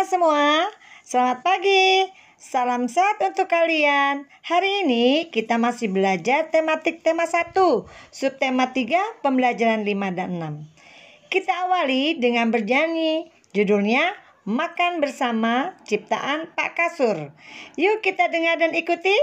semua, selamat pagi. Salam sehat untuk kalian. Hari ini kita masih belajar tematik tema 1, subtema 3, pembelajaran 5 dan 6. Kita awali dengan bernyanyi. Judulnya Makan Bersama, ciptaan Pak Kasur. Yuk kita dengar dan ikuti.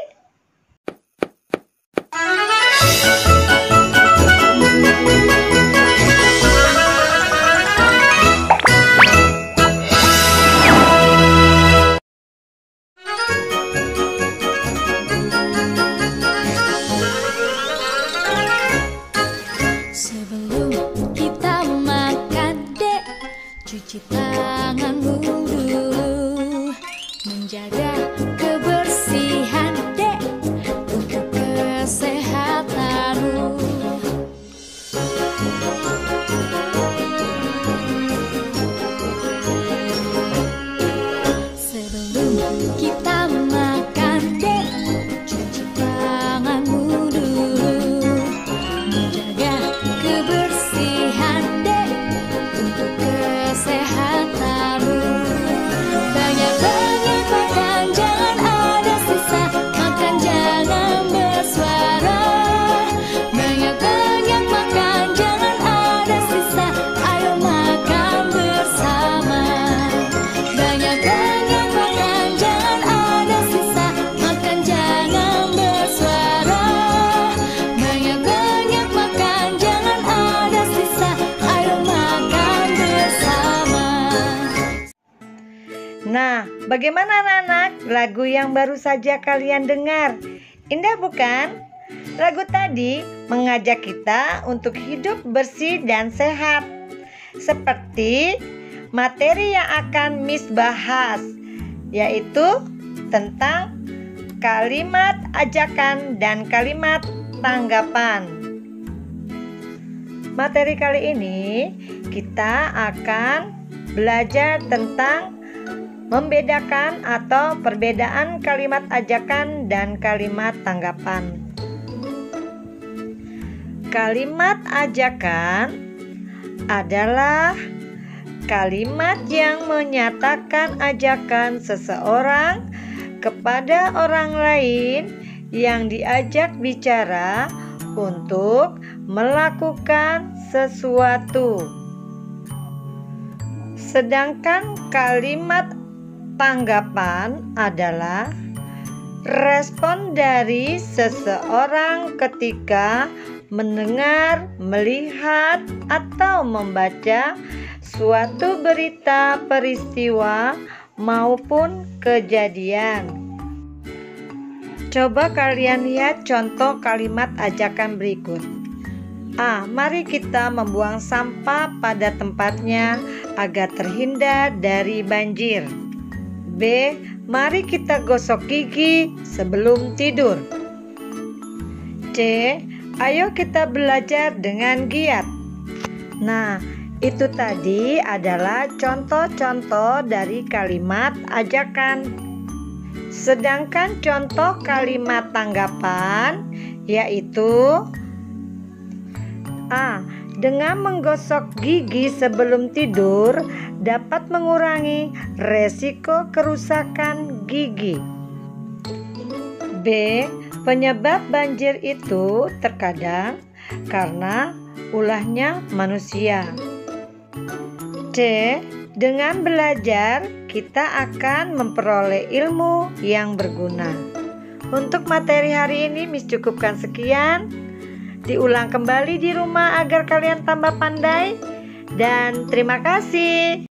Sebelum kita makan, dek, cuci tanganmu dulu. Menjaga kebersihan, dek, untuk kesehatanmu. Sebelum kita makan, dek, cuci tanganmu dulu. Menjaga kebersihan, dek, untuk kesehatanmu. Banyak-banyak makan, jangan ada sisa. Makan jangan bersuara. Banyak-banyak makan, jangan ada sisa. Ayo makan bersama. Banyak-banyak makan, jangan ada sisa. Makan jangan bersuara. Banyak-banyak makan, jangan ada sisa. Ayo makan bersama. Nah, bagaimana anak-anak lagu yang baru saja kalian dengar? Indah bukan? Lagu tadi mengajak kita untuk hidup bersih dan sehat. Seperti materi yang akan Miss bahas, yaitu tentang kalimat ajakan dan kalimat tanggapan. Materi kali ini kita akan belajar tentang membedakan atau perbedaan kalimat ajakan dan kalimat tanggapan. Kalimat ajakan adalah kalimat yang menyatakan ajakan seseorang kepada orang lain yang diajak bicara untuk melakukan sesuatu. Sedangkan kalimat tanggapan adalah respon dari seseorang ketika mendengar, melihat, atau membaca suatu berita, peristiwa, maupun kejadian. Coba kalian lihat contoh kalimat ajakan berikut. A. Mari kita membuang sampah pada tempatnya agar terhindar dari banjir. B. Mari kita gosok gigi sebelum tidur. C. Ayo kita belajar dengan giat. Nah, itu tadi adalah contoh-contoh dari kalimat ajakan. Sedangkan contoh kalimat tanggapan yaitu A. Dengan menggosok gigi sebelum tidur dapat mengurangi resiko kerusakan gigi. B. Penyebab banjir itu terkadang karena ulahnya manusia. C. Dengan belajar kita akan memperoleh ilmu yang berguna. Untuk materi hari ini Miss cukupkan sekian. Diulang kembali di rumah agar kalian tambah pandai. Dan terima kasih.